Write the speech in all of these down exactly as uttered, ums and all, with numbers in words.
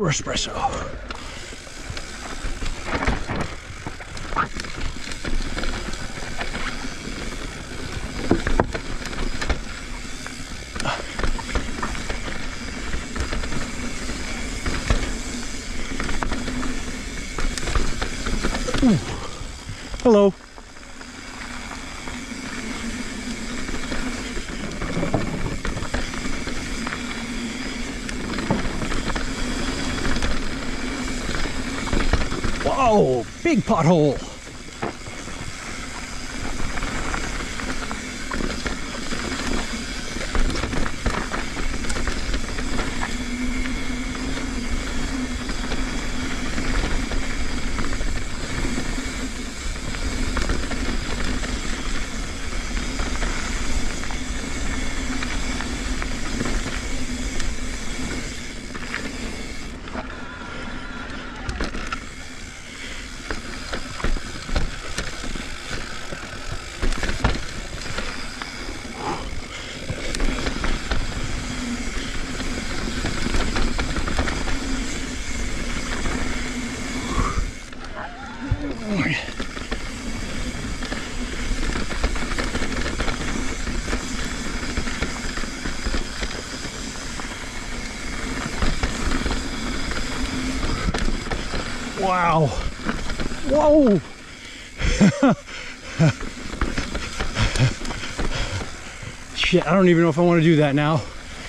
Espresso. Ooh. Hello. Whoa, big pothole. Wow. Whoa. Shit, I don't even know if I want to do that now.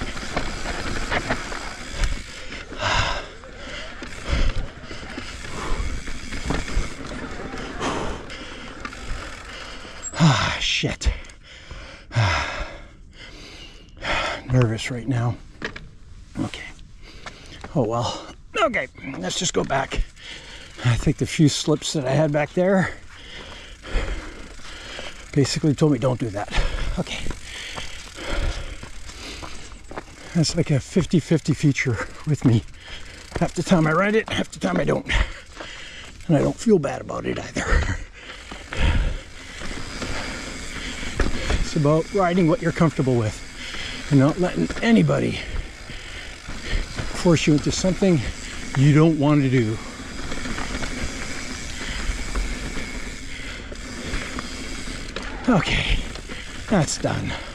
Ah, shit. Nervous right now. Okay. Oh well. Okay, let's just go back. I think the few slips that I had back there basically told me don't do that. Okay. That's like a fifty fifty feature with me. Half the time I ride it, half the time I don't. And I don't feel bad about it either. It's about riding what you're comfortable with and not letting anybody force you into something you don't want to do. Okay, that's done.